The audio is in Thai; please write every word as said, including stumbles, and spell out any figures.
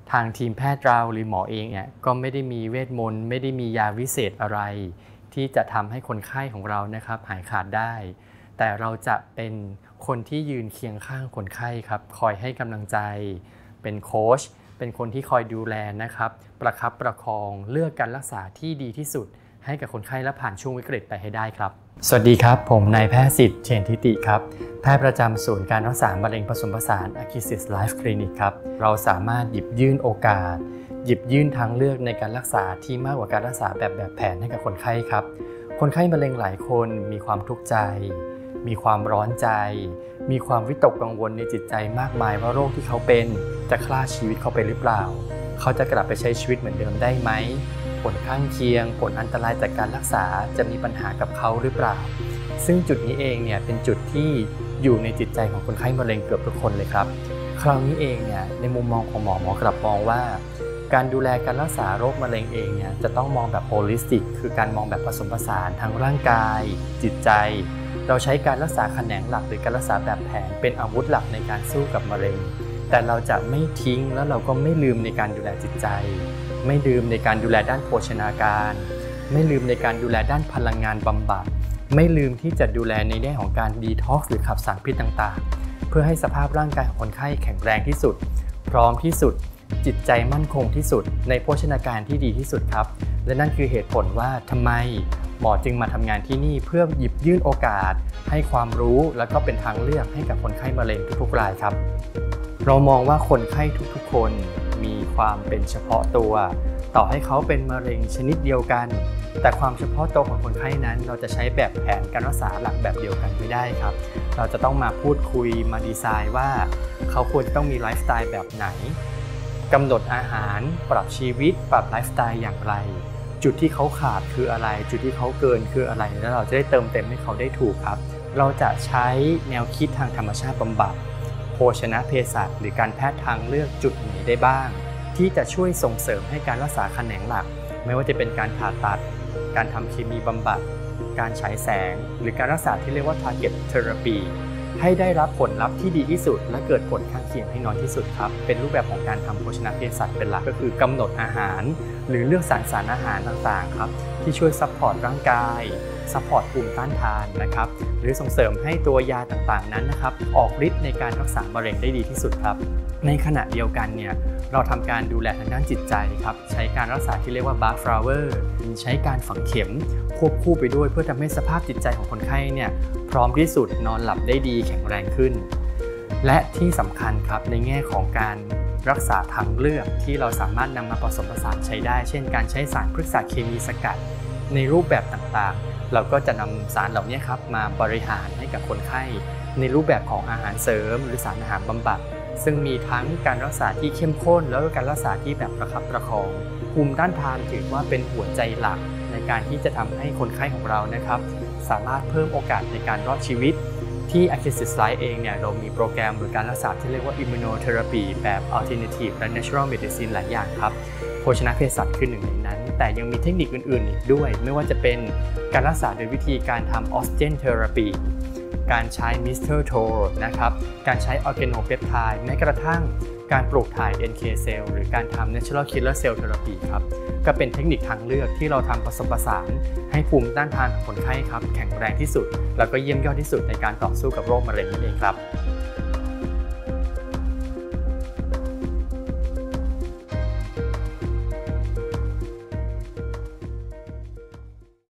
ทางทีมแพทย์เราหรือหมอเองเนี่ยก็ไม่ได้มีเวทมนต์ไม่ได้มียาวิเศษอะไรที่จะทำให้คนไข้ของเรานะครับหายขาดได้แต่เราจะเป็นคนที่ยืนเคียงข้างคนไข้ครับคอยให้กำลังใจเป็นโค้ชเป็นคนที่คอยดูแลนะครับประคับประคองเลือกการรักษาที่ดีที่สุดให้กับคนไข้และผ่านช่วงวิกฤตไปให้ได้ครับสวัสดีครับผมนายแพทย์สิทธิ์เชนทิติครับแพทย์ประจำศูนย์การรักษามะเร็งผสมผสาน Akisys Life Clinic ครับเราสามารถหยิบยื่นโอกาสหยิบยื่นทางเลือกในการรักษาที่มากกว่าการรักษาแบบแบบแผนให้กับคนไข้ครับคนไข้มะเร็งหลายคนมีความทุกข์ใจมีความร้อนใจมีความวิตกกังวลในจิตใจมากมายว่าโรคที่เขาเป็นจะฆ่าชีวิตเขาไปหรือเปล่าเขาจะกลับไปใช้ชีวิตเหมือนเดิมได้ไหมผลข้างเคียงผลอันตรายจากการรักษาจะมีปัญหากับเขาหรือเปล่าซึ่งจุดนี้เองเนี่ยเป็นจุดที่อยู่ในจิตใจของคนไข้มะเร็งเกือบทุกคนเลยครับคราวนี้เองเนี่ยในมุมมองของหมอหมอกลับมองว่าการดูแลการรักษาโรคมะเร็งเองเนี่ยจะต้องมองแบบโฮลิสติกคือการมองแบบผสมผสานทางร่างกายจิตใจเราใช้การรักษาแขนงหลักหรือการรักษาแบบแผนเป็นอาวุธหลักในการสู้กับมะเร็งแต่เราจะไม่ทิ้งแล้วเราก็ไม่ลืมในการดูแลจิตใจไม่ลืมในการดูแลด้านโภชนาการไม่ลืมในการดูแลด้านพลังงานบำบัดไม่ลืมที่จะดูแลในแง่ของการดีท็อกซ์หรือขับสารพิษต่างๆเพื่อให้สภาพร่างกายของคนไข้แข็งแรงที่สุดพร้อมที่สุดจิตใจมั่นคงที่สุดในโภชนาการที่ดีที่สุดครับและนั่นคือเหตุผลว่าทำไมหมอจึงมาทำงานที่นี่เพื่อหยิบยื่นโอกาสให้ความรู้และก็เป็นทางเลือกให้กับคนไข้มะเร็งทุกๆรายครับเรามองว่าคนไข้ทุกๆคนมีความเป็นเฉพาะตัวต่อให้เขาเป็นมะเร็งชนิดเดียวกันแต่ความเฉพาะตัวของคนไข้นั้นเราจะใช้แบบแผนการรักษาหลักแบบเดียวกันไม่ได้ครับเราจะต้องมาพูดคุยมาดีไซน์ว่าเขาควรจะต้องมีไลฟ์สไตล์แบบไหนกำหนดอาหารปรับชีวิตปรับไลฟ์สไตล์อย่างไรจุดที่เขาขาดคืออะไรจุดที่เขาเกินคืออะไรแล้วเราจะได้เติมเต็มให้เขาได้ถูกครับเราจะใช้แนวคิดทางธรรมชาติบำบัดโภชนะเภสัชหรือการแพทย์ทางเลือกจุดไหนได้บ้างที่จะช่วยส่งเสริมให้การรักษาแขนงหลักไม่ว่าจะเป็นการผ่าตัดการทำเคมีบำบัดการฉายแสงหรือการรักษาที่เรียกว่า target therapy ให้ได้รับผลลัพธ์ที่ดีที่สุดและเกิดผลข้างเคียงให้น้อยที่สุดครับเป็นรูปแบบของการทำโภชนะเภสัชเป็นหลักก็คือกำหนดอาหารหรือเลือกสารสารอาหารต่างๆครับที่ช่วยซัพพอร์ตร่างกายซัพพอร์ตภูมิต้านทานนะครับหรือส่งเสริมให้ตัวยาต่างๆนั้นนะครับออกฤทธิ์ในการรักษามะเร็งได้ดีที่สุดครับในขณะเดียวกันเนี่ยเราทำการดูแลทางด้านจิตใจครับใช้การรักษาที่เรียกว่า Bach Flower ใช้การฝังเข็มควบคู่ไปด้วยเพื่อทำให้สภาพจิตใจของคนไข้เนี่ยพร้อมที่สุดนอนหลับได้ดีแข็งแรงขึ้นและที่สำคัญครับในแง่ของการรักษาทางเลือกที่เราสามารถนำมาผสมผสานใช้ได้เช่นการใช้สารพฤกษเคมีสกัดในรูปแบบต่างๆเราก็จะนำสารเหล่านี้ครับมาบริหารให้กับคนไข้ในรูปแบบของอาหารเสริมหรือสารอาหารบำบัดซึ่งมีทั้งการรักษาที่เข้มข้นแล้วก็การรักษาที่แบบประคับประคองภูมิต้านทานถือว่าเป็นหัวใจหลักในการที่จะทำให้คนไข้ของเรานะครับสามารถเพิ่มโอกาสในการรอดชีวิตที่ Akisys Life เองเนี่ยเรามีโปรแกรมหรือการรักษาที่เรียกว่า Immunotherapy แบบ Alternative และ Natural Medicine หลายอย่างครับโภชนะเภสัชคือหนึ่งในนั้นแต่ยังมีเทคนิคอื่นๆอีกด้วยไม่ว่าจะเป็นการรักษาโดยวิธีการทำ Oxygen Therapy การใช้ Mistletoe นะครับการใช้ Organopeptide แม้กระทั่งการปลูกถ่าย เอ็น เค Cell หรือการทำ Natural Killer Cell Therapy ครับก็เป็นเทคนิคทางเลือกที่เราทำผสมผสานให้ภูมิต้านทานของคนไข้ครับแข็งแรงที่สุดแล้วก็เยี่ยมยอดที่สุดในการต่อสู้กับโรคมะเร็งนั่นเองครับ